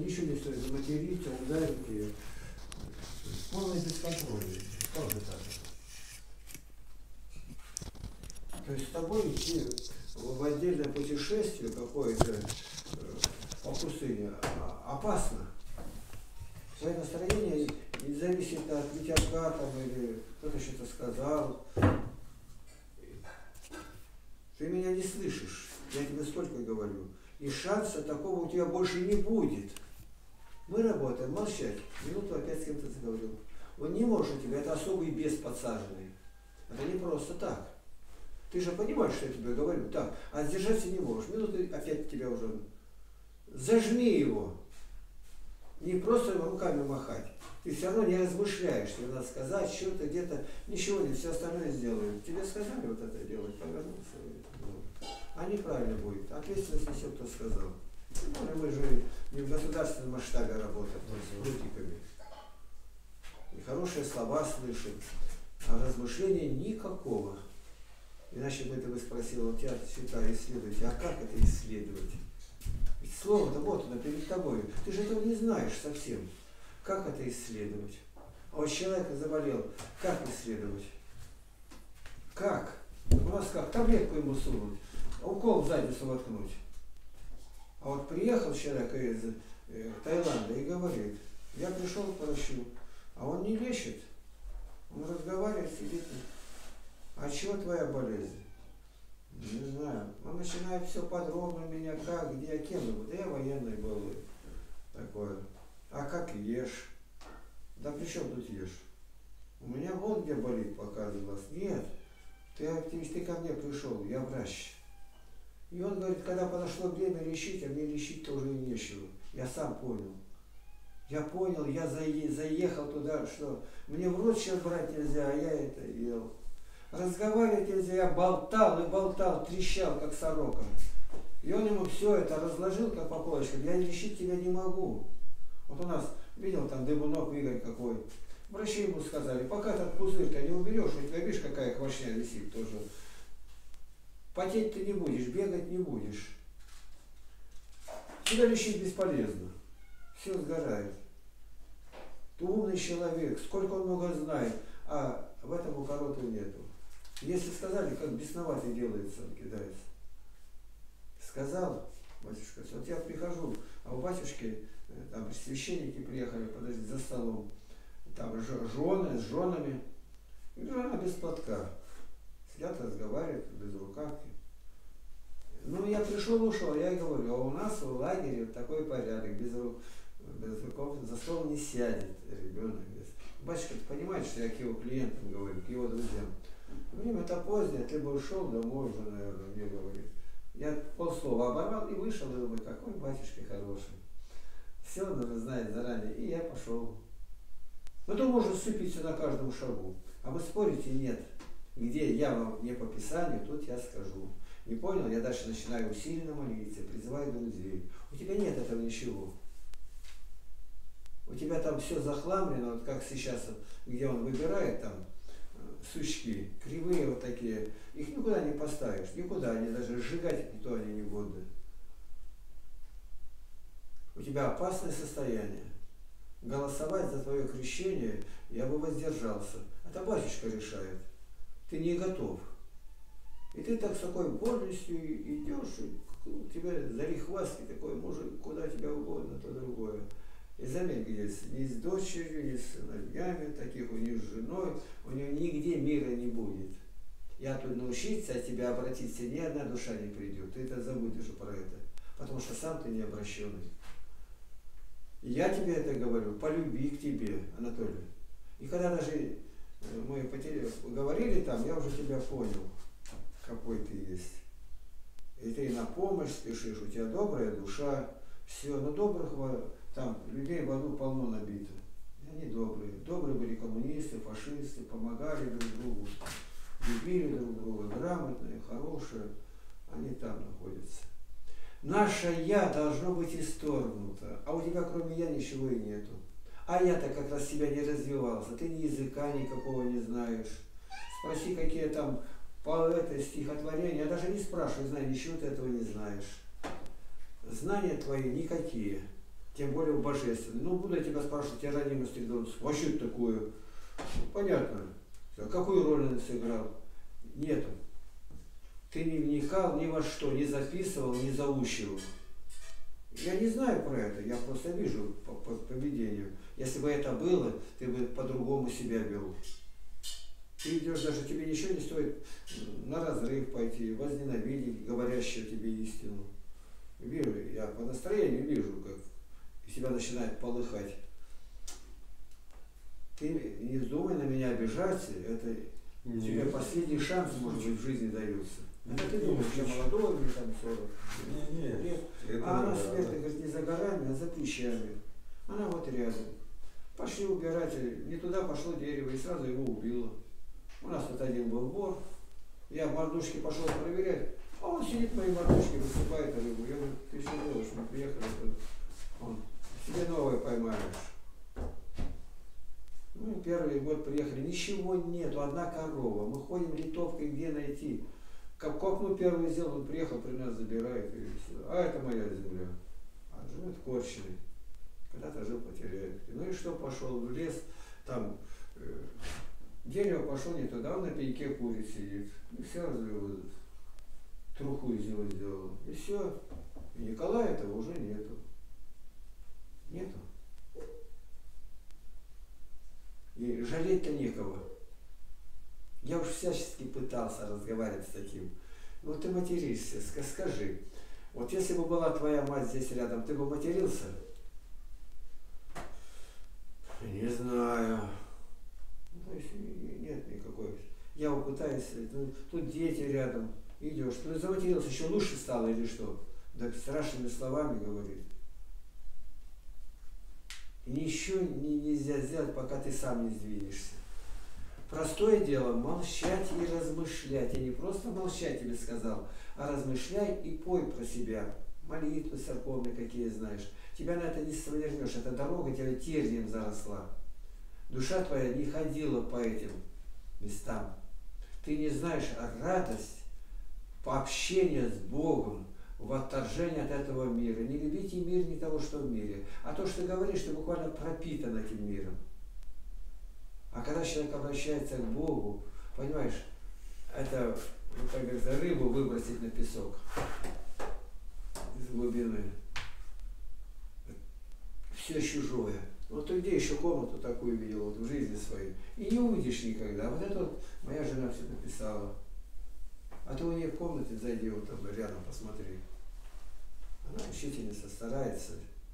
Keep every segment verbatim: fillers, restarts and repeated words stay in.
ничего не стоит материться, ударить ее. Полный бесконтрольный. Тоже так. То есть с тобой идти в отдельное путешествие какое-то по пустыне опасно. Твое настроение не зависит от ветерка там, или кто-то что-то сказал. Ты меня не слышишь, я тебе столько говорю. И шанса такого у тебя больше не будет. Мы работаем, молчать. Минуту опять с кем-то заговорил. Он не может у тебя, это особый бес подсаженный. Это не просто так. Ты же понимаешь, что я тебе говорю. Так, а сдержаться не можешь. Минуту опять тебя уже... Зажми его. Не просто руками махать. Ты все равно не размышляешь, что надо сказать, что-то где-то, ничего не, все остальное сделают. Тебе сказали вот это делать, повернулся. А неправильно будет. Ответственность несет, кто сказал. Ну, мы же не в государственном масштабе работаем, с крутиками. И хорошие слова слышим, а размышления никакого. Иначе бы ты бы спросил, вот я считаю, исследуйте, а как это исследовать? Ведь слово-то вот оно перед тобой. Ты же этого не знаешь совсем. Как это исследовать? А вот человек заболел, как исследовать? Как? У нас как? Таблетку ему сунуть, укол в задницу воткнуть. А вот приехал человек из э, Таиланда и говорит, я пришел к врачу, а он не лечит. Он разговаривает, сидит. А чего твоя болезнь? Не знаю. Он начинает все подробно меня, как, где, кем. Да я военный был. Такое. А как ешь? Да при чем тут ешь? У меня вот где болит, показывалось. Нет, ты, ты, ты ко мне пришел, я врач. И он говорит, когда подошло время лечить, а мне лечить тоже и нечего. Я сам понял. Я понял, я заехал туда, что мне в рот сейчас брать нельзя, а я это ел. Разговаривать нельзя, я болтал и болтал, трещал, как сорока. И он ему все это разложил, как по полочкам. Я лечить тебя не могу. Вот у нас, видел, там Дыбунов Игорь какой. Врачи ему сказали, пока этот пузырь-то не уберешь, у тебя видишь, какая квашня висит тоже. Потеть ты не будешь, бегать не будешь. Тебя лечить бесполезно. Все сгорает. Ты умный человек, сколько он много знает, а в этом у кого-то нету. Если сказали, как бесноватый делается, он кидается. Сказал, батюшка, вот я прихожу, а у батюшки, там священники приехали, подожди, за столом, там жены с женами, и жена без платка. Сидят, разговаривают, без рукавки. Ну, я пришел, ушел, я говорю, а у нас в лагере такой порядок, без, без рукав, за стол не сядет ребенок. Батюшка, ты понимаешь, что я к его клиентам говорю, к его друзьям. Время-то позднее, ты бы ушел домой уже, наверное, мне говорит. Я полслова оборвал и вышел, и думаю, какой батюшка хороший. Все нужно знать заранее, и я пошел. Но то может сыпиться на каждом шагу. А вы спорите, нет. Где я вам не по Писанию, тут я скажу. Не понял, я дальше начинаю усиленно молиться, призываю друзей. У тебя нет этого ничего. У тебя там все захламлено, вот как сейчас, где он выбирает там сучки, кривые вот такие, их никуда не поставишь, никуда, они даже сжигать никто они не годны. У тебя опасное состояние. Голосовать за твое крещение я бы воздержался. Это батюшка решает. Ты не готов. И ты так с такой гордостью идешь, и у тебя залихвастки такой, может, куда тебя угодно, то другое. И заметь, где ни с дочерью, ни с сыновьями, таких у них с женой, у него нигде мира не будет. Я тут научиться, от тебя обратиться ни одна душа не придет. Ты это забудешь про это. Потому что сам ты не обращенный. И я тебе это говорю, по любви к тебе, Анатолий. И когда даже мы говорили там, я уже тебя понял, какой ты есть. И ты на помощь спешишь, у тебя добрая душа, все, но добрых там людей в аду полно набито. И они добрые. Добрые были коммунисты, фашисты, помогали друг другу, любили друг друга, грамотные, хорошие, они там находятся. Наше «я» должно быть исторгнуто, а у тебя кроме «я» ничего и нету. А я-то как раз себя не развивался, ты ни языка никакого не знаешь. Спроси, какие там поэты, стихотворения, я даже не спрашиваю, знаю, ничего ты этого не знаешь. Знания твои никакие. тем более в божественной. Ну, буду я тебя спрашивать, Иероним Истридонцев, а что это такое? Ну, понятно. А какую роль он сыграл? Нету. Ты не вникал ни во что, не записывал, не заучивал. Я не знаю про это, я просто вижу по, по поведению. Если бы это было, ты бы по-другому себя вел. Ты идешь, даже тебе ничего не стоит на разрыв пойти, возненавидеть говорящего тебе истину. Вижу, я по настроению вижу, как себя начинает полыхать. Ты не вздумай на меня обижаться, это нет. Тебе последний шанс, может быть, в жизни дается. Это ты думаешь, что молодой, мне там сорок. Нет, нет. А она смерть, говорит, не за горами, а за плечами. Она вот рядом. Пошли убирать, не туда пошло дерево и сразу его убило. У нас тут один был вор, я в мордушке пошел проверять, а он сидит в моей мордушке, высыпает рыбу. Я говорю, ты что делаешь, мы приехали, он, себе новое поймаешь. Ну, первый год приехали, ничего нету, одна корова, мы ходим литовкой, где найти. Как копну первый сделал, он приехал, при нас забирает, и все. А это моя земля. А живет в Корчине. Когда-то жил потеряет. Ну и что, пошел в лес, там э, дерево пошло не туда, он на пеньке курит сидит. И все развел, труху из него сделал. И все. И Николая этого уже нету. Нету. И жалеть-то некого. Я уж всячески пытался разговаривать с таким. Ну ты материшься, скажи. Вот если бы была твоя мать здесь рядом, ты бы матерился? Не знаю. Ну, то есть нет никакой. Я вот пытаюсь, ну, тут дети рядом, идешь. Ну заматерился, еще лучше стало или что? Да страшными словами говорит. И ничего не, нельзя сделать, пока ты сам не сдвинешься. Простое дело молчать и размышлять. Я не просто молчать тебе сказал, а размышляй и пой про себя. Молитвы церковные какие знаешь. Тебя на это не свернешь. Эта дорога тебя тернием заросла. Душа твоя не ходила по этим местам. Ты не знаешь радость по общению с Богом, в отторжении от этого мира. Не любите мир, не того, что в мире. А то, что ты говоришь, ты буквально пропитан этим миром. А когда человек обращается к Богу, понимаешь, это, ну, как говорится, рыбу выбросить на песок из глубины. Все чужое. Вот ты где еще комнату такую видел вот, в жизни своей? И не увидишь никогда. Вот это вот моя жена все написала. А ты у нее в комнате зайди, вот там рядом посмотри. Она учительница, старается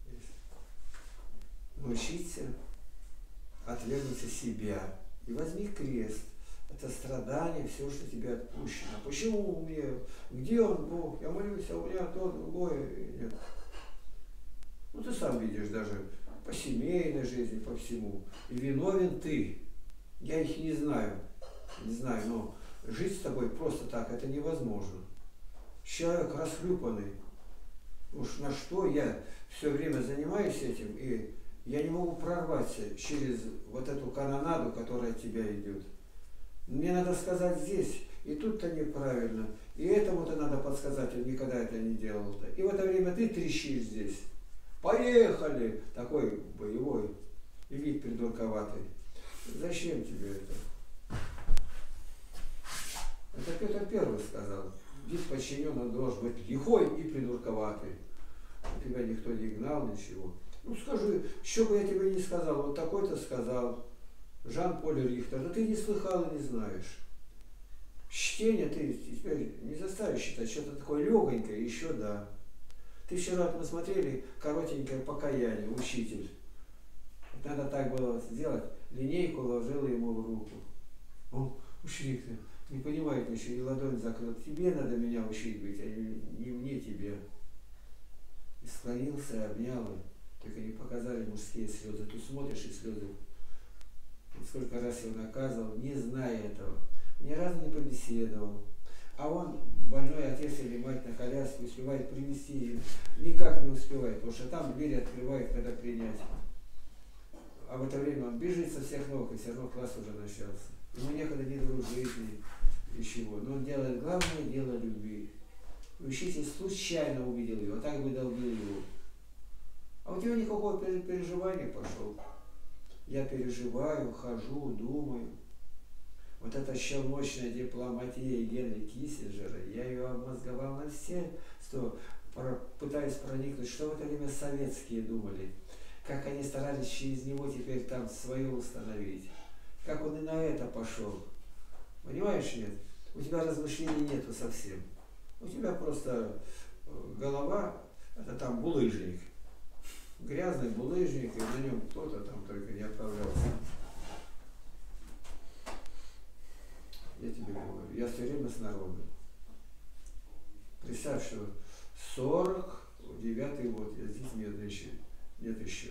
научиться отвергнуться себя. И возьми крест. Это страдание, все, что тебе отпущено. Почему у меня? Где он, Бог? Я молюсь, а у меня то, другое. Нет. Ну ты сам видишь даже по семейной жизни, по всему. И виновен ты. Я их не знаю. Не знаю, но жить с тобой просто так, это невозможно. Человек расхлюпанный. Уж на что я все время занимаюсь этим, и я не могу прорваться через вот эту канонаду, которая от тебя идет. Мне надо сказать здесь, и тут-то неправильно, и этому-то надо подсказать, он никогда это не делал-то. И в это время ты трещишь здесь. Поехали! Такой боевой и вид придурковатый. Зачем тебе это? Это Петр Первый сказал. Вид подчиненный должен быть лихой и придурковатый. Тебя никто не гнал, ничего. Ну скажи, что бы я тебе не сказал, вот такой-то сказал. Жан-Поль Рихтер, да ты не слыхал и не знаешь. Чтение ты теперь не заставишь считать, что-то такое легонькое, еще да. Ты вчера мы смотрели коротенькое покаяние, учитель. Вот надо так было сделать, линейку ложила ему в руку. Он, ученик, не понимает еще, и ладонь закрыл. Тебе надо меня учить быть, а не, не мне тебе. И склонился, обнял, только не показали мужские слезы. Ты смотришь, и слезы. Сколько раз его наказывал, не зная этого. Ни разу не побеседовал. А он, больной отец или мать на коляске, успевает привезти, никак не успевает, потому что там двери открывает, когда принять. А в это время он бежит со всех ног, и все равно класс уже начался. Ему некогда не дружить, ничего. Но он делает главное дело любви. Учитель случайно увидел его, а так бы долбил его. А у тебя никакого переживания пошел. Я переживаю, хожу, думаю. Вот эта щелночная дипломатия Генри Киссинджера, я ее обмозговал на все, что пытаясь проникнуть, что в это время советские думали, как они старались через него теперь там свое установить, как он и на это пошел. Понимаешь, нет? У тебя размышлений нету совсем. У тебя просто голова, это там булыжник, грязный булыжник, и на нем кто-то там только не отправлялся. Я тебе говорю, я все время с народом. Представь, что сорок девятый год, я здесь нет еще, нет еще.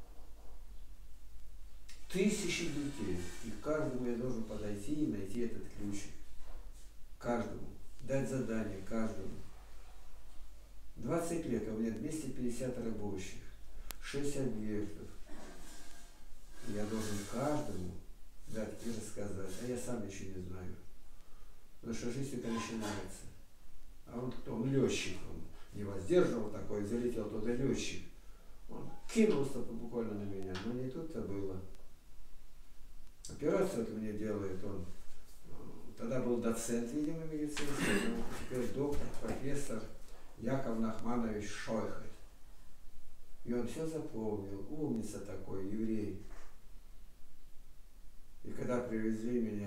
Тысячи детей, и каждому я должен подойти и найти этот ключик. Каждому. Дать задание каждому. двадцать лет, а у меня двести пятьдесят рабочих, шесть объектов. И я должен каждому дать и рассказать, а я сам еще не знаю. Потому что жизнь только начинается. А он кто? Он летчик. Он не воздерживал такой, залетел туда летчик. Он кинулся буквально на меня, но не тут-то было. Операцию это мне делает он. Тогда был доцент, видимо, медицинский, но теперь доктор, профессор Яков Нахманович Шойхет. И он все запомнил. Умница такой, еврей. И когда привезли меня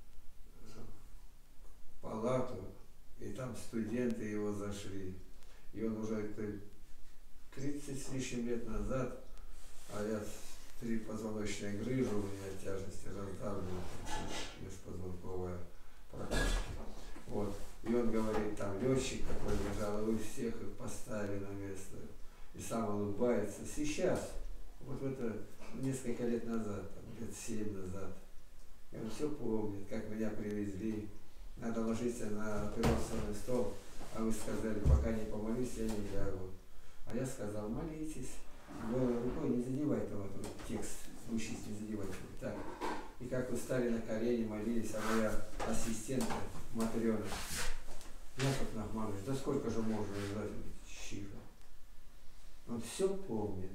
в палату, и там студенты его зашли, и он уже тридцать с лишним лет назад, а я три позвоночные грыжи, у меня тяжести раздавлена, межпозвонковая прокладка. Вот. И он говорит, там летчик такой лежал, и вы всех их поставили на место. И сам улыбается. Сейчас, вот в это несколько лет назад, там, лет семь назад, и он все помнит, как меня привезли. Надо ложиться на операционный стол, а вы сказали, пока не помолюсь, я не лягу. А я сказал, молитесь. Голой рукой не задевайте вот этот текст, учись не задевайте. Так. И как вы стали на колени, молились, а моя ассистентка Матрена, Яков Нахманович, да сколько же можно играть? Тихо. Он все помнит.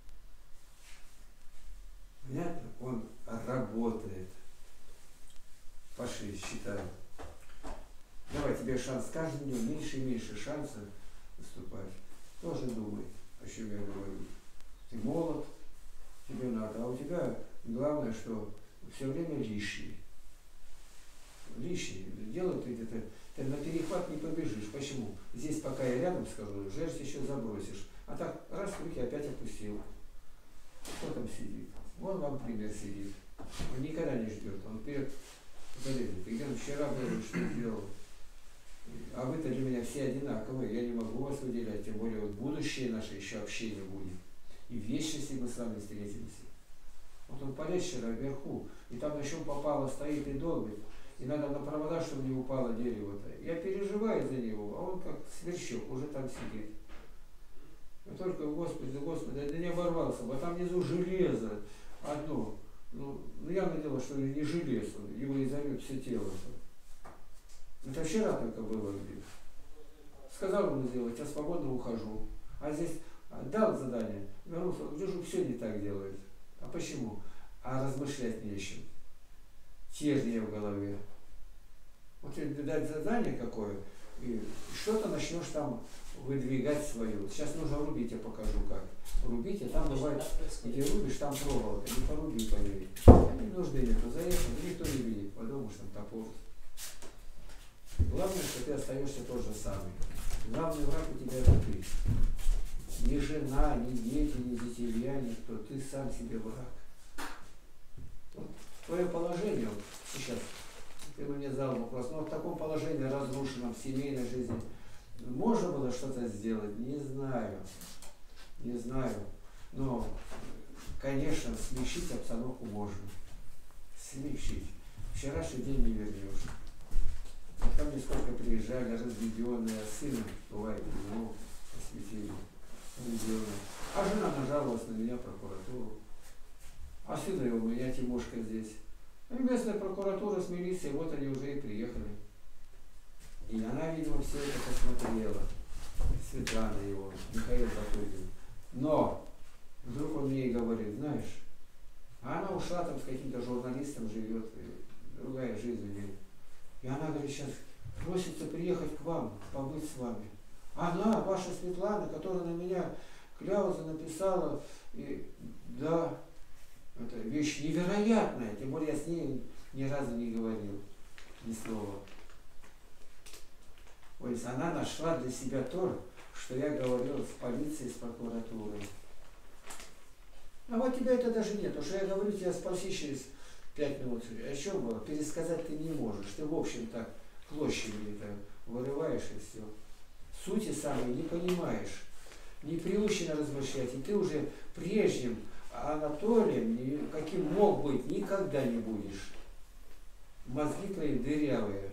Понятно? Он работает. Пошли, считаем. Давай, тебе шанс каждый день, меньше и меньше шанса выступать. Тоже думай, о чем я говорю. Ты молод, тебе надо, а у тебя главное, что все время лишний. Лишний. Делай ты где-то, ты на перехват не побежишь. Почему? Здесь, пока я рядом скажу, жертв еще забросишь. А так, раз руки опять опустил. Кто там сидит? Вон вам пример сидит. Он никогда не ждет. Он вперед полезет. И говорит, вчера был, что сделал. А вы-то для меня все одинаковые. Я не могу вас выделять. Тем более вот будущее наше еще общение будет. И в вечности мы с вами встретимся. Вот он полез вчера вверху. И там на чем попало, стоит и долбит. И надо на провода, чтобы не упало дерево-то. Я переживаю за него, а он как сверчок, уже там сидит. И только, Господи, Господи, да не оборвался, а там внизу железо одно. Ну, ну явное дело, что не железо, его изорвет все тело. Это вчера только было где. Сказал ему сделать, я свободно ухожу. А здесь дал задание, вернулся, вижу, все не так делает. А почему? А размышлять нечем. Терния в голове. Вот тебе дать задание какое, и что-то начнешь там выдвигать свое. Сейчас нужно рубить, я покажу как. Рубить, а там бывает, где рубишь, там проволока. Не поруби, поверь. Они нужды нету, заехал, никто не видит, подумаешь, там топор. Главное, что ты остаешься тот же самый. Главный враг у тебя это ты. Ни жена, ни дети, ни зятья, никто. Ты сам себе враг. Вот. Твое положение вот, сейчас, ты мне задал вопрос, но в таком положении разрушенном в семейной жизни можно было что-то сделать? Не знаю. Не знаю. Но, конечно, смягчить обстановку можно. Смягчить. Вчерашний день не вернешь. Вот ко мне сколько приезжали, разведенные, сына, бывает, ну, посвятили, разведенные. А жена нажаловалась на меня в прокуратуру. А сына его, у меня Тимошка здесь. И местная прокуратура с милицией, вот они уже и приехали. И она, видимо, все это посмотрела. Светлана его, Михаил Батурин. Но Вдруг он мне и говорит, знаешь, а она ушла там с каким-то журналистом, живет, и другая жизнь у нее. И она говорит, сейчас просится приехать к вам, побыть с вами. Она, ваша Светлана, которая на меня кляузу написала, и да, это вещь невероятная, тем более я с ней ни разу не говорил, ни слова. То есть она нашла для себя то, что я говорил с полицией, с прокуратурой. А вот тебя это даже нет, потому что я говорю, тебя спроси через пять минут, а еще было, пересказать ты не можешь, ты в общем так площади это вырываешь и все. Сути самой не понимаешь, не приучен размышлять, и ты уже прежним Анатолием, каким мог быть, никогда не будешь. Мозги твои дырявые.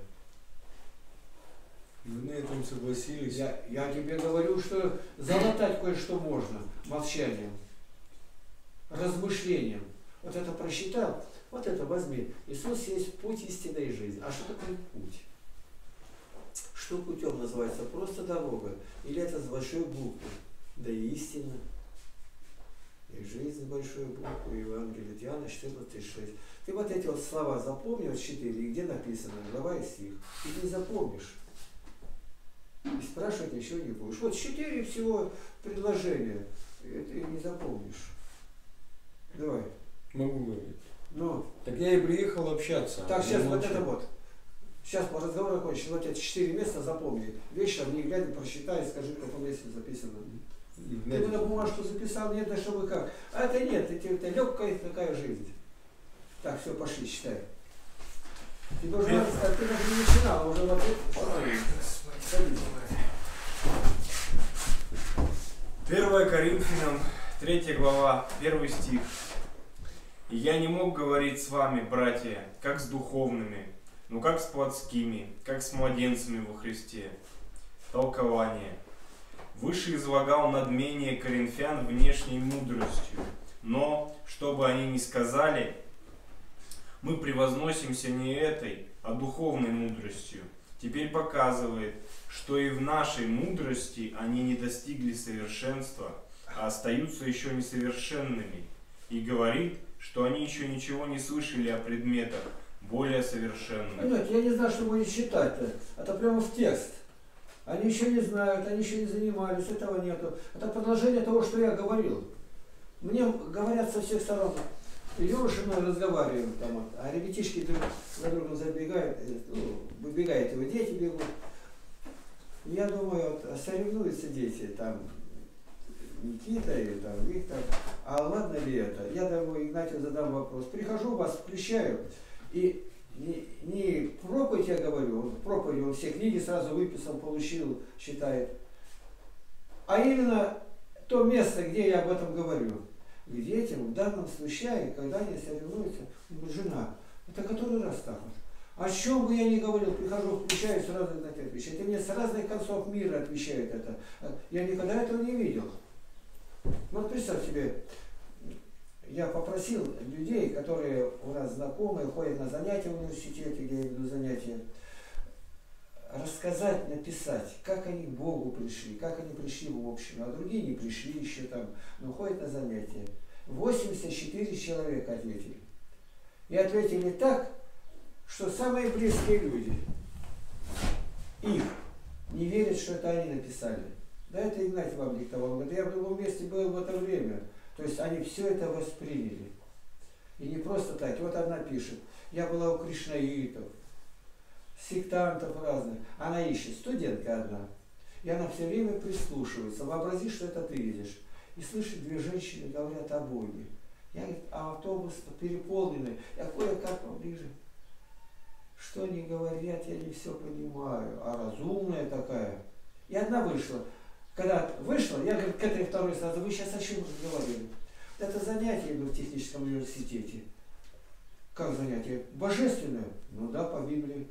Вы на этом согласились? Я, я тебе говорю, что залатать кое-что можно молчанием, размышлением. Вот это просчитал, вот это возьми. Иисус есть путь истины и жизни. А что такое путь? Что путем называется? Просто дорога. Или это с большой буквы? Да и истина. И жизнь с большой буквы. Евангелие от Иоанна четырнадцать шесть. Ты вот эти вот слова запомни, вот четыре, и где написано, глава и стих. И ты запомнишь. И спрашивать еще не будешь. Вот четыре всего предложения. И ты не запомнишь. Давай. Могу говорить. Ну. Так я и приехал общаться. Так, сейчас вот это вот. Сейчас по разговору окончен. Вот эти четыре места запомни. Вечером, не глядя, просчитай, скажи, в каком месте записано. Ты бы на бумажку записал, нет, да чтобы как. А это нет, это, это легкая такая жизнь. Так, все, пошли, читай. Тебе уже надо сказать, ты даже не начинал, а уже в ответ. первое Коринфянам, третья глава, первый стих. «И я не мог говорить с вами, братья, как с духовными, но как с плотскими, как с младенцами во Христе». Толкование. Выше излагал надмение коринфян внешней мудростью, но, чтобы они не сказали, мы превозносимся не этой, а духовной мудростью. Теперь показывает, что и в нашей мудрости они не достигли совершенства, а остаются еще несовершенными, и говорит, что они еще ничего не слышали о предметах более совершенных. Понимаете, я не знаю, что будет читать-то. Это прямо в текст. Они еще не знают, они еще не занимались, этого нету. Это продолжение того, что я говорил. Мне говорят со всех сторон. Идем с женой разговариваем, там, вот, а ребятишки друг за другом забегают, ну, выбегают его дети бегут. Я думаю, вот, соревнуются дети, там, Никита и там, Виктор, а ладно ли это? Я думаю, Игнатию задам вопрос. Прихожу, вас включаю, и не, не проповедь я говорю, он проповедь, он все книги сразу выписал, получил, читает. А именно то место, где я об этом говорю. И детям в данном случае, когда они соревнуются, жена, это который раз так вот. О чем бы я ни говорил, прихожу, включаю, сразу на это отвечает. И мне с разных концов мира отвечают это. Я никогда этого не видел. Вот представь себе, я попросил людей, которые у нас знакомые, ходят на занятия в университете, где я веду занятия, рассказать, написать, как они к Богу пришли, как они пришли в общину, а другие не пришли еще там, но ходят на занятия. восемьдесят четыре человека ответили. И ответили так, что самые близкие люди, их, не верят, что это они написали. Да, это Игнатий вам диктовал. Говорит, я в другом месте был в это время. То есть они все это восприняли. И не просто так. И вот одна пишет, я была у кришнаитов, сектантов разных. Она ищет, студентка одна. И она все время прислушивается. Вообрази, что это ты видишь. И слышит, две женщины говорят о Боге. Я говорю, а автобус переполненный. Я кое-как поближе. Что они говорят, я не все понимаю. А разумная такая. И одна вышла. Когда вышла, я говорю, к этой второй сразу, вы сейчас о чем разговаривали? Это занятие было в техническом университете. Как занятие? Божественное? Ну да, по Библии.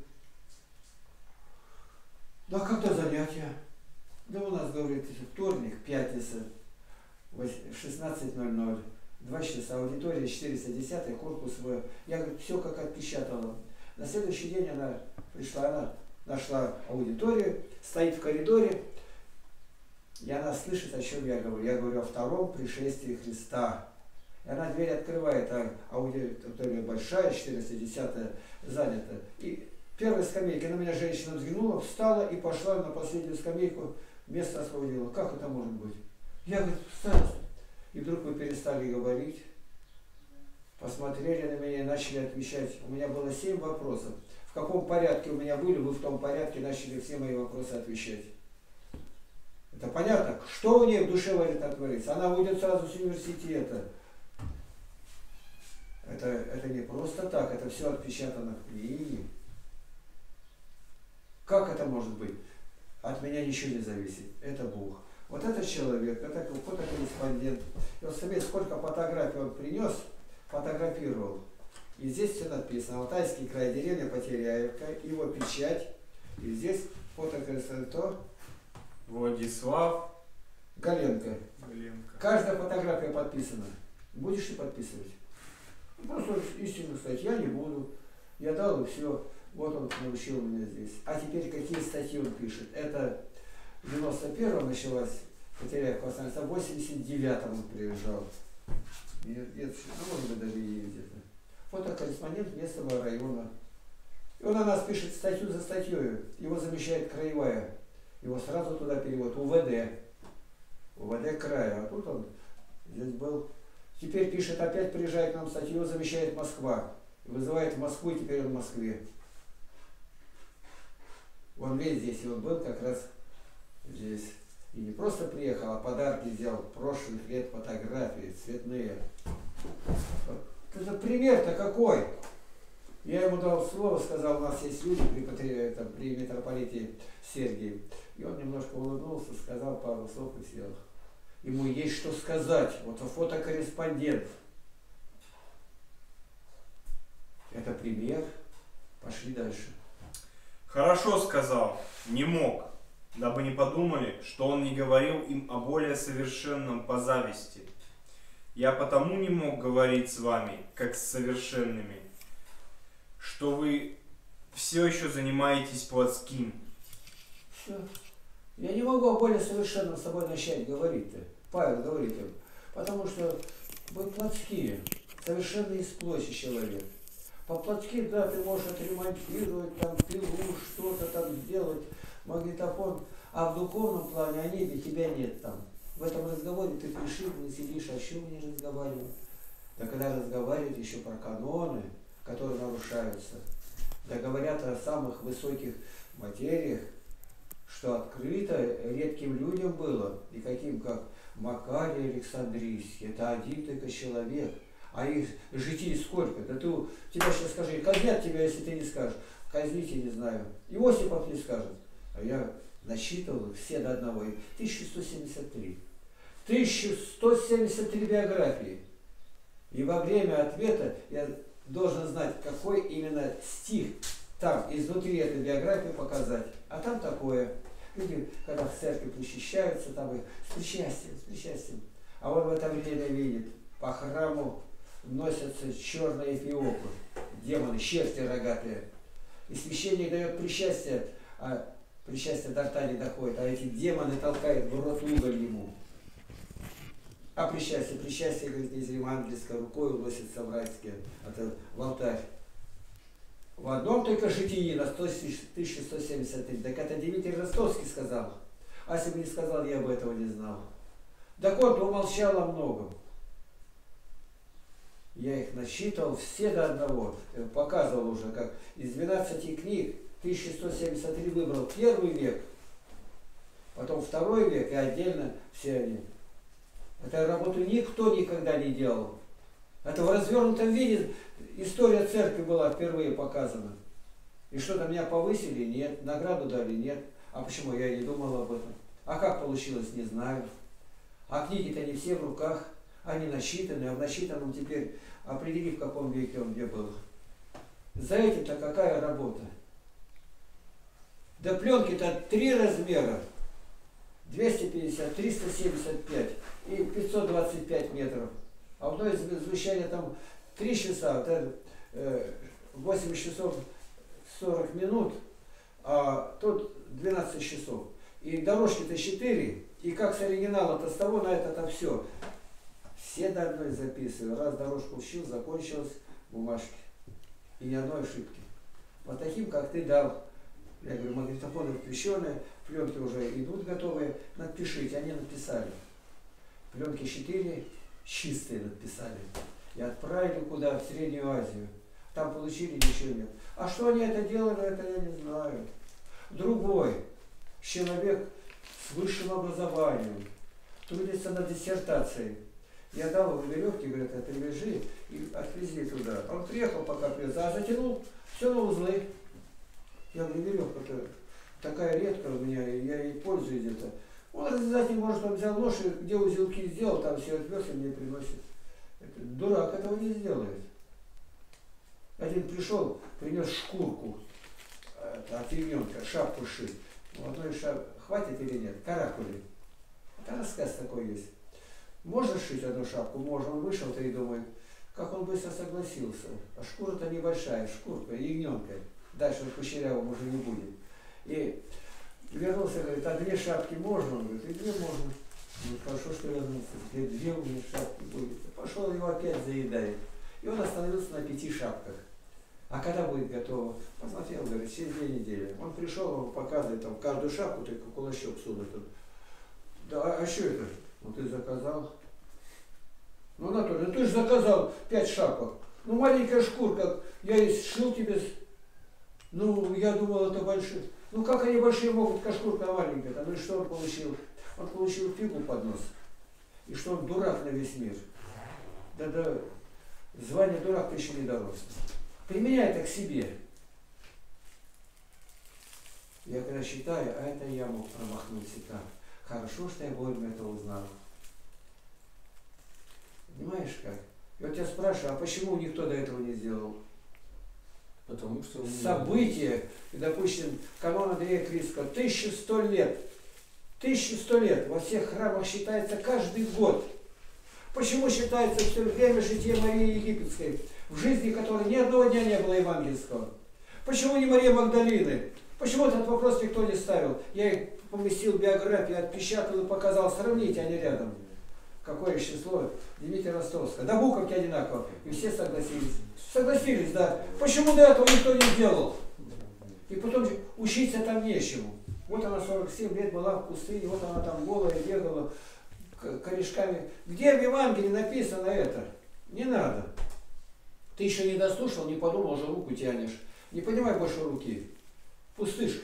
Да когда занятия? Да у нас, говорит, вторник, пятница, шестнадцать ноль ноль, два часа, аудитория четыреста десять, корпус В. Я, говорю, все как отпечатала. На следующий день она пришла, она нашла аудиторию, стоит в коридоре, И она слышит, о чем я говорю. Я говорю о втором пришествии Христа. И она дверь открывает, а аудитория большая, четыреста десятая занята. И первая скамейка, на меня женщина взглянула, встала и пошла на последнюю скамейку, место освободила. Как это может быть? Я говорю, встань. И вдруг вы перестали говорить, посмотрели на меня и начали отвечать. У меня было семь вопросов. В каком порядке у меня были, вы в том порядке начали все мои вопросы отвечать. Это понятно? Что у нее в душе творится? Она уйдет сразу с университета. Это, это не просто так, это все отпечатано в книге. Как это может быть? От меня ничего не зависит. Это Бог. Вот этот человек, это фотокорреспондент. И вот смотрите, сколько фотографий он принес, фотографировал. И здесь все написано. Алтайский край, деревня Потеряевка, его печать. И здесь фотокорреспондент Владислав Галенко. Галенко. Каждая фотография подписана. Будешь ты подписывать? Просто истину сказать, я не буду. Я дал и все. Вот он научил меня здесь. А теперь какие статьи он пишет? Это в девяносто первом началась Потеряевка, в восемьдесят девятом он приезжал. Нет, нет, ну, может быть, даже и где-то. Фотокорреспондент местного района. И он о нас пишет статью за статьей. Его замещает краевая. Его сразу туда перевод. УВД. УВД края. А тут он здесь был. Теперь пишет, опять приезжает к нам статью, его замещает Москва. Вызывает в Москву, и теперь он в Москве. Он весь здесь, и он был как раз здесь. И не просто приехал, а подарки взял прошлых лет, фотографии цветные. Это пример-то какой? Я ему дал слово, сказал, у нас есть люди при, там, при митрополите Сергии. И он немножко улыбнулся, сказал пару слов и сел. Ему есть что сказать. Вот фотокорреспондент. Это пример. Пошли дальше. Хорошо сказал, не мог, дабы не подумали, что он не говорил им о более совершенном по зависти. Я потому не мог говорить с вами, как с совершенными, что вы все еще занимаетесь плотским. Все. Я не могу о более совершенном с тобой начать говорить-то. Павел говорит им. Потому что вы плотские, совершенно из плоти человек. По-плотски, да, ты можешь отремонтировать, там, пилу, что-то там сделать, магнитофон, а в духовном плане, о небе тебя нет там. В этом разговоре ты пришибленный сидишь, о чем не разговаривать? Да когда разговаривают еще про каноны, которые нарушаются, да говорят о самых высоких материях, что открыто редким людям было, и каким как Макарий Александрийский, это один только человек. А их житий сколько? Да ты, тебя сейчас скажи, казнят тебя, если ты не скажешь. Казните, не знаю. Иосифов не скажет. А я насчитывал все до одного. тысяча сто семьдесят три. тысяча сто семьдесят три биографии. И во время ответа я должен знать, какой именно стих там изнутри этой биографии показать. А там такое. Люди, когда в церкви причащаются, там их с причастием, с причастием. А он в это время видит, по храму носятся черные эфиопы, демоны, черти рогатые. И священник дает причастие, а причастие до рта не доходит, а эти демоны толкают в рот уголь ему. А причастие, причастие, говорит, из евангельской рукой уносится в райские, это в алтарь. В одном только житии на тысяча сто семьдесят три. Так это Дмитрий Ростовский сказал. А если бы не сказал, я бы этого не знал. Так он умолчал о многом. Я их насчитывал все до одного. Я показывал уже, как из двенадцати книг тысяча сто семьдесят три выбрал первый век, потом второй век и отдельно все они. Эту работу никто никогда не делал. Это в развернутом виде история церкви была впервые показана. И что-то меня повысили? Нет. Награду дали? Нет. А почему? Я и не думал об этом. А как получилось? Не знаю. А книги-то не все в руках. Они насчитаны, а в насчитанном теперь определи, в каком веке он где был. За этим-то какая работа? Да пленки-то три размера. двести пятьдесят, триста семьдесят пять и пятьсот двадцать пять метров. А одно из звучания там три часа, это восемь часов сорок минут, а тут двенадцать часов. И дорожки-то четыре, И как с оригинала-то с того на это-то все. Все до одной записываю. Раз дорожку учил, закончилась бумажки. И ни одной ошибки. Вот таким, как ты дал. Я говорю, магнитофоны включенные, пленки уже идут готовые. Напишите. Они написали. Пленки четыре чистые написали. И отправили куда? В Среднюю Азию. Там получили, ничего нет. А что они это делали, это я не знаю. Другой человек с высшим образованием трудится над диссертацией. Я дал ему веревки, говорят, это привяжи и отвезли туда. Он приехал, пока приехал, а затянул все на узлы. Я говорю, веревка-то такая редкая у меня, и я ей пользуюсь где-то. Он развязать не может, он взял нож, и где узелки сделал, там все отвез и мне приносит. Это, дурак этого не сделает. Один пришел, принес шкурку от ягненка, шапку шить. У одной шап... хватит или нет? Каракули. Это рассказ такой есть. Можно шить одну шапку? Можно. Он вышел-то и думает, как он быстро согласился. А шкура-то небольшая, шкурка, ягненка. Дальше он кучерявым уже не будет. И вернулся, говорит, а две шапки можно? Он говорит, и две можно. Ну, хорошо, что вернулся. Две, две у меня шапки будет. Пошел, его опять заедает. И он остановился на пяти шапках. А когда будет готово? Посмотрел, говорит, через две недели. Он пришел, он показывает, там, каждую шапку только кулачок сунуть. Да, а, а что это? Ну ты заказал. Ну, Анатолий, ну ты же заказал пять шапок. Ну, маленькая шкурка, я и сшил тебе. Ну, я думал, это большие. Ну, как они большие могут, как шкурка маленькая? Ну и что он получил? Он получил фигу под нос. И что он дурак на весь мир. Да-да, звание дурак ты еще не дорос. Применяй это к себе. Я когда считаю, а это я мог промахнуться так. Хорошо, что я вовремя это узнал. Понимаешь как? Я вот тебя спрашиваю, а почему никто до этого не сделал? Потому что... События, допустим, канон Андрея Критского, тысяча сто лет. тысяча сто лет во всех храмах считается каждый год. Почему считается все время жития Марии Египетской, в жизни которой ни одного дня не было евангельского? Почему не Мария Магдалины? Почему этот вопрос никто не ставил? Я их поместил в биографию, отпечатал и показал. Сравните, они рядом. Какое число? Дмитрия Ростовского. Да буковки одинаково. И все согласились. Согласились, да. Почему до этого никто не сделал? И потом учиться там нечему. Вот она сорок семь лет была в пустыне, вот она там голая бегала корешками. Где в Евангелии написано это? Не надо. Ты еще не дослушал, не подумал, уже руку тянешь. Не поднимай больше руки. Пустышка.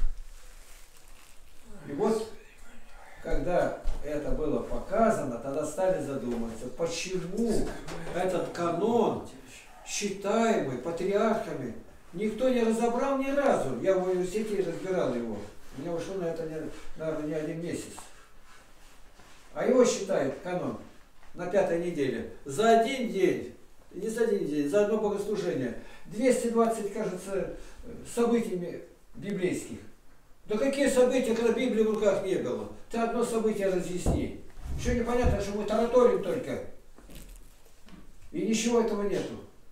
И вот, когда это было показано, тогда стали задуматься, почему этот канон, считаемый патриархами, никто не разобрал ни разу. Я в университете разбирал его. У меня ушло на это, наверное, не один месяц. А его считает канон на пятой неделе. За один день, не за один день, за одно богослужение, двести двадцать, кажется, событий библейских. Да какие события, когда Библии в руках не было? Ты одно событие разъясни. Еще непонятно, что мы тараторим только. И ничего этого нету.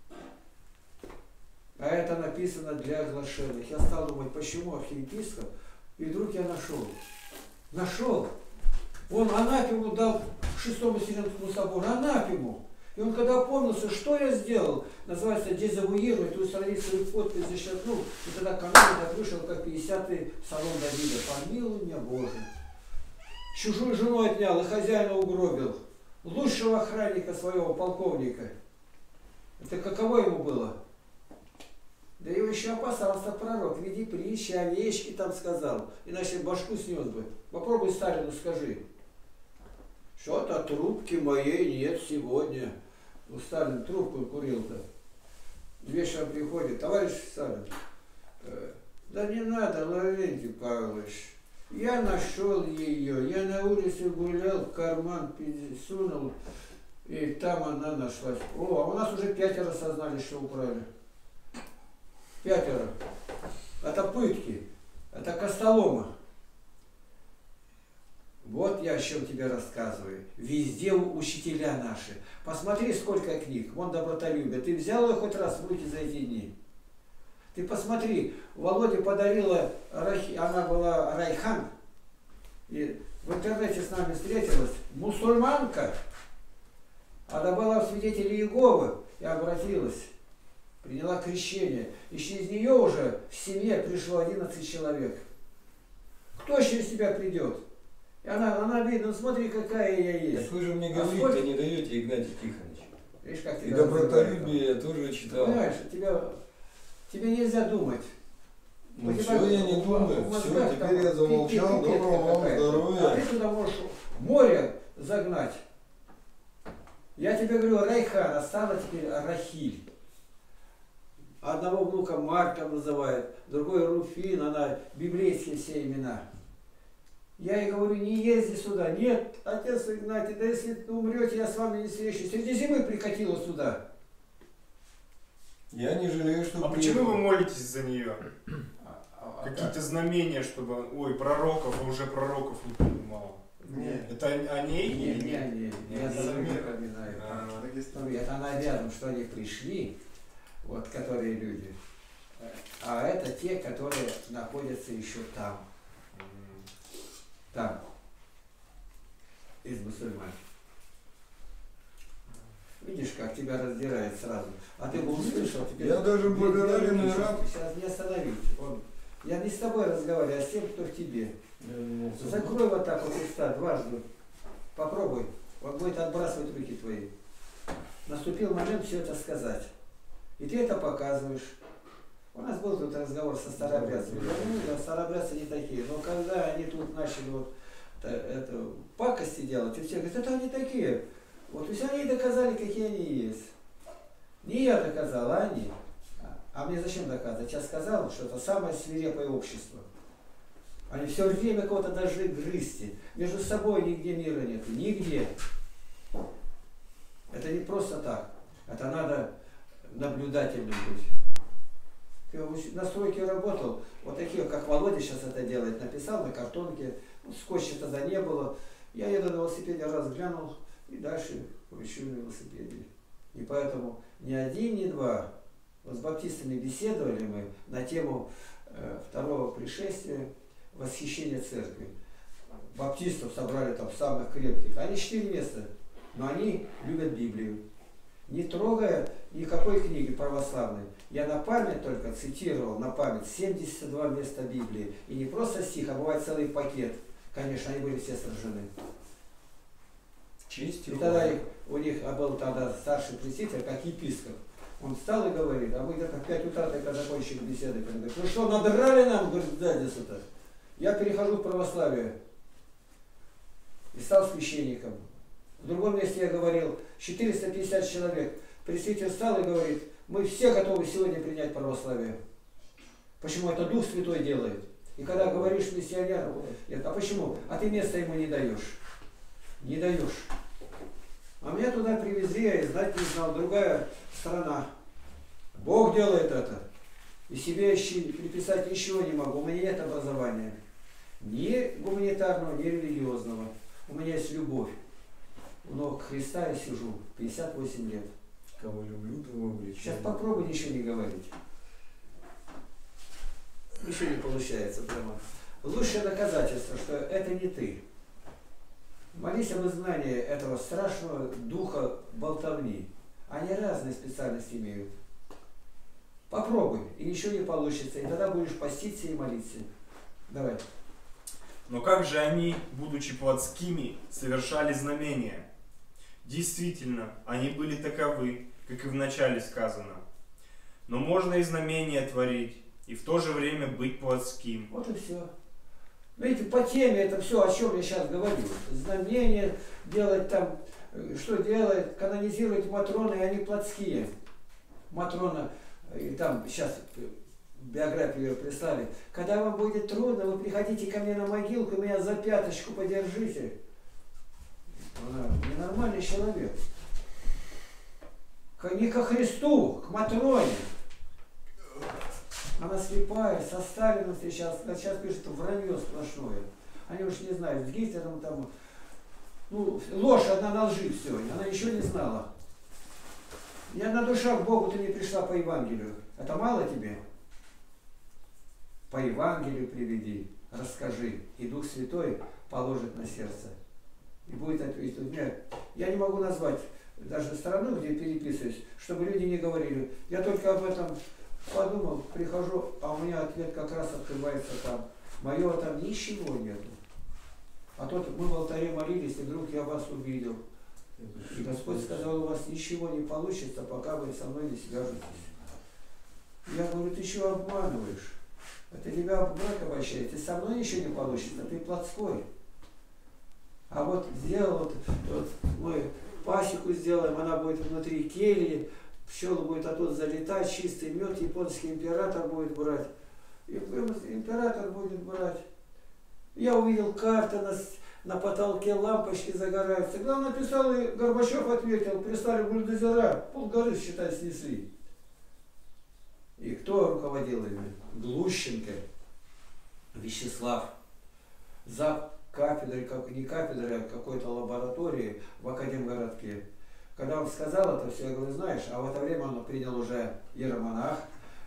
А это написано для оглашенных. Я стал думать, почему архиепископ, и вдруг я нашел. Нашел. Он анафему дал шестому Вселенскому собору. Анафему. И он когда опомнился, что я сделал, называется дезавуировать, устранить свою подпись, зачеркнул, и тогда канон этот вышел как пятидесятый псалом Давида. Помилуй меня, Боже. Чужую жену отнял и хозяина угробил. Лучшего охранника своего, полковника. Это каково ему было? Да его еще опасался пророк. Веди притчи, овечки там сказал. Иначе башку снес бы. Попробуй Сталину скажи. Что-то трубки моей нет сегодня. У Сталина трубку курил-то. Вечером приходит, товарищ Сталин, э, да не надо, Лаврентий Павлович. Я нашел ее. Я на улице гулял, в карман сунул, и там она нашлась. О, а у нас уже пятеро сознали, что украли. Пятеро. Это пытки. Это костолома. Вот я о чем тебе рассказываю. Везде учителя наши. Посмотри, сколько книг. Вон добротолюбие. Ты взял ее хоть раз в руки за эти дни? Ты посмотри. Володя подарила, она была Райхан. И в интернете с нами встретилась мусульманка, она была в свидетеле Иеговы и обратилась, приняла крещение. И через нее уже в семье пришло одиннадцать человек. Кто через тебя придет? И она, она видит, ну смотри, какая я есть. Так вы же мне А говорите, сколько- не даете, Игнатий Тихонович. Видишь, как И тебя добротолюбие я тоже читал. Понимаешь, тебя, тебе нельзя думать. Ну У тебя все, я не в- в думаю. мозгах Все, там теперь я пи- замолчал. пипетка Доброго вам какая-то. А здоровья. ты туда можешь море загнать. Я тебе говорю, Райхан, а стала теперь Рахиль. Одного внука Марка называют, другой Руфин, она библейские все имена. Я ей говорю, не езди сюда. Нет, отец Игнатий, да если умрете, я с вами не встречусь. Среди зимы прикатила сюда. Я не жалею, что А приехал. почему вы молитесь за нее? А- а- а Какие-то знамения, чтобы, ой, пророков, а уже пророков не принимал. Нет. Это о ней Не, или не, нет? не, Не, я не за за других мир. напоминаю. А, Ну, это она рядом, что они пришли, вот, которые люди. А это те, которые находятся еще там, м. там, из мусульман. Видишь, как тебя раздирает сразу. А ты бы услышал, теперь... Я даже благодарен и рад. Сейчас не остановить. Он... Я не с тобой разговариваю, а с тем, кто в тебе. Я думал, что- Закрой вот так вот уста дважды. Попробуй. Он будет отбрасывать руки твои. Наступил момент все это сказать. И ты это показываешь. У нас был тут разговор со старообрядцами. Я говорю, да, старообрядцы не такие. Но когда они тут начали вот это, это, пакости делать, и все говорят, это они такие. Вот, то есть они доказали, какие они есть. Не я доказал, а они. А мне зачем доказывать? Я сказал, что это самое свирепое общество. Они все время кого-то должны грызти. Между собой нигде мира нет. Нигде. Это не просто так. Это надо наблюдательным быть. Ты на стройке работал, вот такие, как Володя сейчас это делает, написал на картонке, скотча тогда не было. Я еду на велосипеде, раз глянул, и дальше кручу на велосипеде. И поэтому ни один, ни два. Вот с баптистами беседовали мы на тему э, второго пришествия, восхищения церкви. Баптистов собрали там самых крепких. Они четыре места, но они любят Библию. Не трогая никакой книги православной. Я на память только цитировал, на память, семьдесят два места Библии. И не просто стих, а бывает целый пакет. Конечно, они были все сражены. Честь и И хвала. тогда их- у них а был тогда старший пресвитер, как епископ. Он встал и говорит, а мы где-то в пять утра только закончили беседы. Он говорит, ну что, надрали нам, говорит, задницу-то? Я перехожу в православие. И стал священником. В другом месте я говорил, четыреста пятьдесят человек. Пресвитер встал и говорит, мы все готовы сегодня принять православие. Почему? Это Дух Святой делает. И когда говоришь миссионеру, а почему? А ты места ему не даешь. Не даешь. А меня туда привезли, я и знать не знал. Другая страна. Бог делает это. И себе еще приписать ничего не могу. У меня нет образования. Ни гуманитарного, ни религиозного. У меня есть любовь. У ног Христа я сижу. пятьдесят восемь лет. Кого люблю, того влечу. Сейчас попробуй ничего не говорить. Ничего не получается прямо. Лучшее доказательство, что это не ты. Молись об изгнании этого страшного духа болтовни. Они разные специальности имеют. Попробуй, и ничего не получится. И тогда будешь поститься и молиться. Давай. Но как же они, будучи плотскими, совершали знамения? Действительно, они были таковы, как и в начале сказано. Но можно и знамения творить, и в то же время быть плотским. Вот и все. Видите, по теме это все, о чем я сейчас говорю. Знамения делать там, что делает, канонизировать Матроны, и они плотские. Матрона, и там сейчас биографию ее прислали. Когда вам будет трудно, вы приходите ко мне на могилку, меня за пяточку подержите. Она ненормальный человек. Не ко Христу, к Матроне. Она слепая, со Сталином встречалась. Сейчас пишет вранье сплошное. Они уж не знают, с Гитлером там. Ну, ложь одна на лжи все. Она ничего не знала. Ни одна душа к Богу ты не пришла по Евангелию. Это мало тебе? По Евангелию приведи. расскажи, и Дух Святой положит на сердце. И будет ответить. Нет, я не могу назвать даже страну, где переписываюсь, чтобы люди не говорили. Я только об этом подумал, прихожу, а у меня ответ как раз открывается там. Моего там ничего нету. А тот мы в алтаре молились, и вдруг я вас увидел. И Господь сказал, у вас ничего не получится, пока вы со мной не свяжетесь. Я говорю, ты чего обманываешь? Это тебя брак обольщает, ты со мной ничего не получится, ты плотской. А вот сделал, вот, вот мы пасеку сделаем, она будет внутри кельи, пчела будет оттуда залетать, чистый мед, японский император будет брать. И император будет брать. Я увидел карты, на, на потолке лампочки загораются. Главное, написал, и Горбачев ответил, прислали бульдозера, полгоры, считай, снесли. И кто руководил ими? Глущенко, Вячеслав, зав кафедры, как, не кафедры, а какой-то лаборатории в Академгородке. Когда он сказал это все, я говорю, знаешь, а в это время он принял уже иеромонах.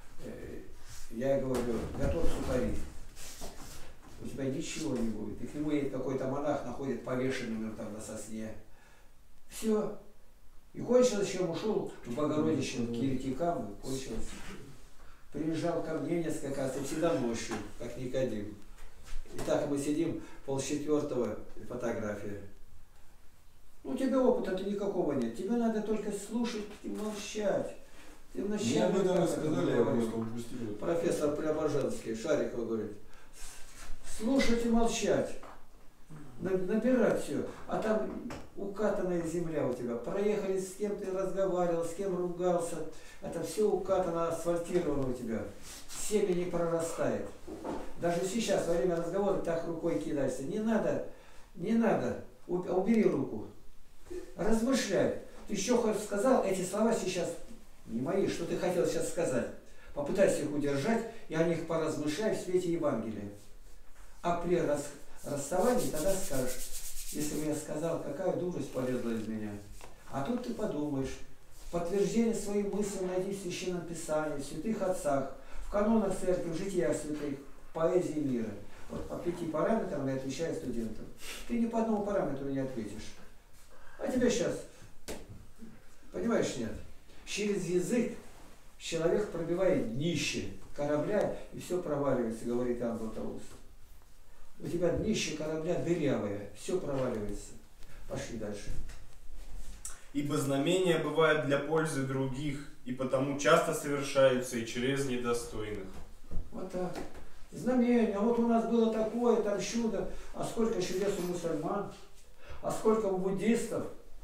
Я говорю, готов сухари. У тебя ничего не будет. И к нему едет какой-то монах, находит повешенным там на сосне. Все. И кончилось, чем ушел в Богородище к еретикам, и кончилось. Приезжал ко мне несколько раз, и всегда ночью, как Никодим. И так мы сидим, полчетвертого, фотография. Ну, у тебя опыта-то никакого нет. Тебе надо только слушать и молчать. Ты Мне об этом сказали, я просто упустил. Профессор Преображенский, Шариков говорит, слушать и молчать. Набирать все. А там укатанная земля у тебя. Проехали, с кем ты разговаривал, с кем ругался. Это все укатано, асфальтировано у тебя. Семя не прорастает. Даже сейчас, во время разговора, так рукой кидайся. Не надо, не надо. Убери руку. Размышляй. Ты еще хоть сказал эти слова сейчас, не мои, что ты хотел сейчас сказать. Попытайся их удержать и о них поразмышляй в свете Евангелия. А при рас, расставании тогда скажешь, если бы я сказал, какая дурость полезла из меня. А тут ты подумаешь, подтверждение своим мыслям найди в Священном Писании, в святых отцах, в канонах церкви, в житиях святых, в поэзии мира. Вот по пяти параметрам я отвечаю студентам. Ты ни по одному параметру не ответишь. А тебя сейчас, понимаешь, нет? Через язык человек пробивает днище корабля, и все проваливается, говорит Иоанн Златоуст. У тебя днище корабля дырявое, все проваливается. Пошли дальше. Ибо знамения бывают для пользы других, и потому часто совершаются и через недостойных. Вот так. Знамения. Вот у нас было такое, там чудо. А сколько чудес у мусульман, а сколько у буддистов.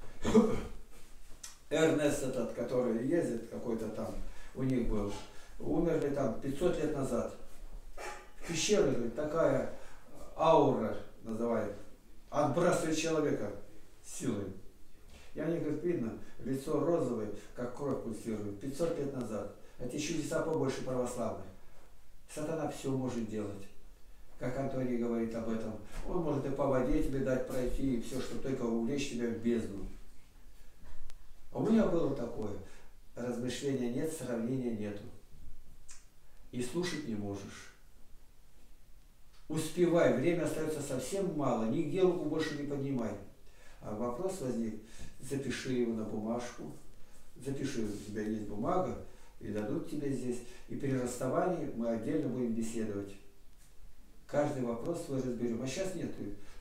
Эрнест этот, который ездит, какой-то там, у них был, умерли там пятьсот лет назад. В пещере, говорит, такая аура, называют, отбрасывает человека силой. И они, говорит, видно, лицо розовое, как кровь пульсирует, пятьсот лет назад. Эти чудеса побольше православных. Сатана все может делать. Как Антоний говорит об этом. Он может и по воде тебе дать пройти, и все, чтобы только увлечь тебя в бездну. А у меня было такое. Размышления нет, сравнения нету. И слушать не можешь. Успевай, время остается совсем мало, нигде руку больше не поднимай. А вопрос возник, запиши его на бумажку, запиши, у тебя есть бумага, и дадут тебе здесь. И при расставании мы отдельно будем беседовать. Каждый вопрос свой разберем. А сейчас нет.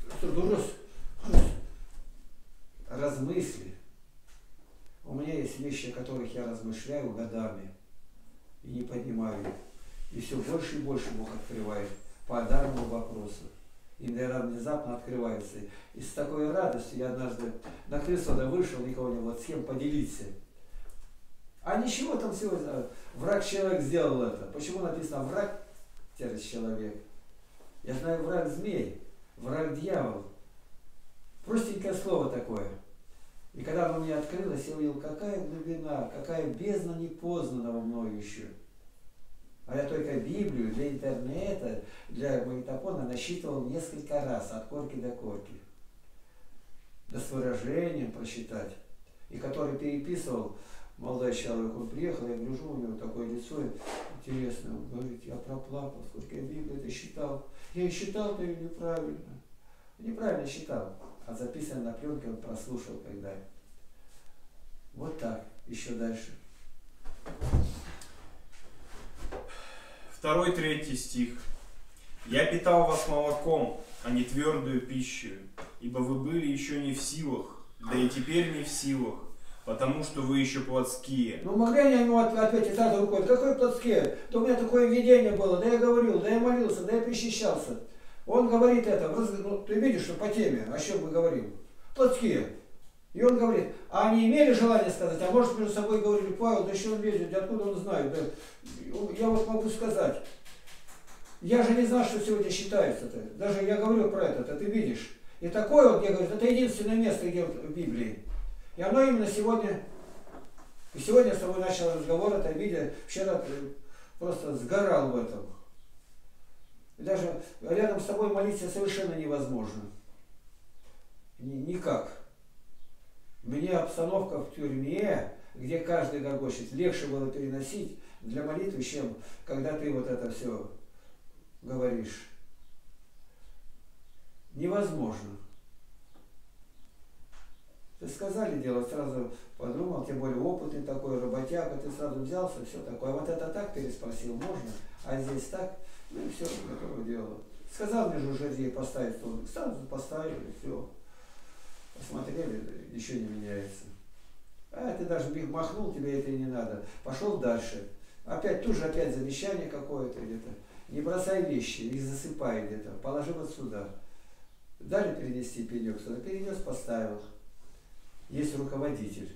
Размысли. У меня есть вещи, о которых я размышляю годами и не поднимаю их. И все больше и больше Бог открывает по данному вопросу. И, наверное, внезапно открывается. И с такой радостью я однажды на крыльцо вышел, никого не было, с кем поделиться. А ничего там всего, враг человек сделал это. Почему написано враг человек? Я знаю, враг змей, враг дьявол. Простенькое слово такое. И когда оно мне открылось, я увидел, какая глубина, какая бездна непознанного мною еще. А я только Библию для интернета, для магнитофона насчитывал несколько раз, от корки до корки. Да с выражением прочитать. И который переписывал молодой человек, он приехал, я гляжу, у него такое лицо интересное, он говорит, я проплакал, сколько я Библию это считал. Я и считал-то ее неправильно. Неправильно считал, а записано на пленке, он прослушал когда. Вот так, еще дальше. Второй, третий стих. «Я питал вас молоком, а не твердую пищу, ибо вы были еще не в силах, да и теперь не в силах, потому что вы еще плотские». Ну могли они ему ответить сразу рукой, какой плотские? Да у меня такое видение было, да я говорил, да я молился, да я причащался. Он говорит это, ну, ты видишь, что по теме, о чем мы говорим. Плотские. И он говорит, а они имели желание сказать, а может между собой говорили, Павел, да еще он лезет, откуда он знает, да? Я вот могу сказать, я же не знал, что сегодня считается-то, даже я говорю про это, ты видишь. И такое вот, я говорю, это единственное место, где вот в Библии. И оно именно сегодня, и сегодня с тобой начал разговор, это видя, вчера просто сгорал в этом. И даже рядом с тобой молиться совершенно невозможно. Никак. Мне обстановка в тюрьме, где каждый горбочет, легче было переносить для молитвы, чем когда ты вот это все говоришь. Невозможно. Ты сказали делать, сразу подумал, тем более опытный такой, работяга, ты сразу взялся, все такое. А вот это так переспросил, можно, а здесь так, ну и все, готово дело. Сказал мне жужжерей поставить стол, сразу поставили, все. Посмотрели, еще не меняется. А ты даже махнул, тебе это и не надо. Пошел дальше. Опять тут же опять замечание какое-то где-то. Не бросай вещи, не засыпай где-то. Положи вот сюда. Дали перенести пенек сюда. Перенес, поставил. Есть руководитель.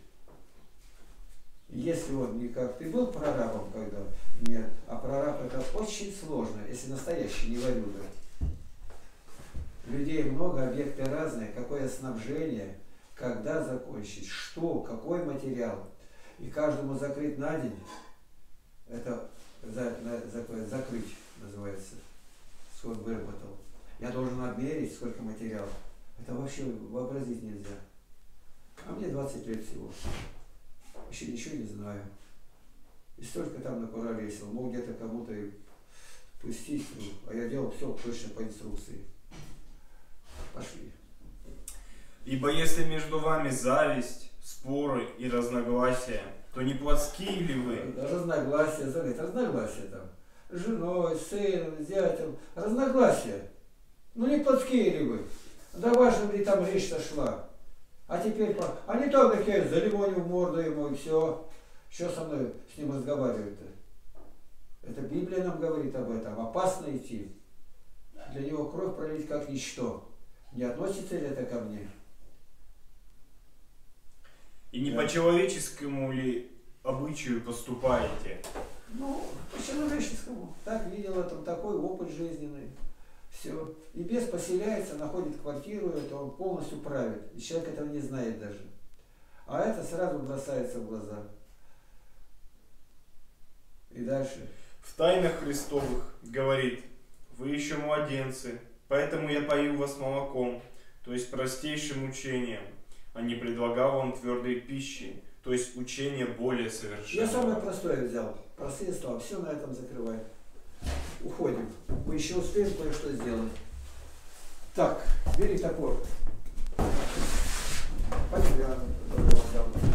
Если он не как ты был прорабом, когда нет, а прораб это очень сложно, если настоящий, не варюга. Людей много, объекты разные, какое снабжение, когда закончить, что, какой материал. И каждому закрыть на день, это за, на, за, закрыть называется, сколько выработал. Я должен обмерить, сколько материалов. Это вообще вообразить нельзя. А мне двадцать лет всего. Еще ничего не знаю. И столько там накуролесил. Мог где-то кому-то и пустить, ну, а я делал все точно по инструкции. Пошли. «Ибо если между вами зависть, споры и разногласия, то не плотские ли вы?» Разногласия, заметь, разногласия там. С женой, с сыном, с зятем. Разногласия. Ну не плотские ли вы? Да вашим ли там речь-то шла? А теперь, а не то такие, залимонил в морду ему и все. Что со мной с ним разговаривать-то? Это Библия нам говорит об этом. Опасно идти. Для него кровь пролить как ничто. Не относится ли это ко мне? И не да. По человеческому ли обычаю поступаете? Ну, по человеческому. Так видел там такой опыт жизненный. Все. И бес поселяется, находит квартиру, это он полностью правит. И человек этого не знает даже. А это сразу бросается в глаза. И дальше. В тайнах Христовых говорит: вы еще младенцы, поэтому я пою вас молоком, то есть простейшим учением, а не предлагал вам твердой пищи, то есть учение более совершенное. Я самое простое взял. Простые слова. Все на этом закрываем. Уходим. Мы еще успеем кое-что сделать. Так, бери топор. Пойдем, я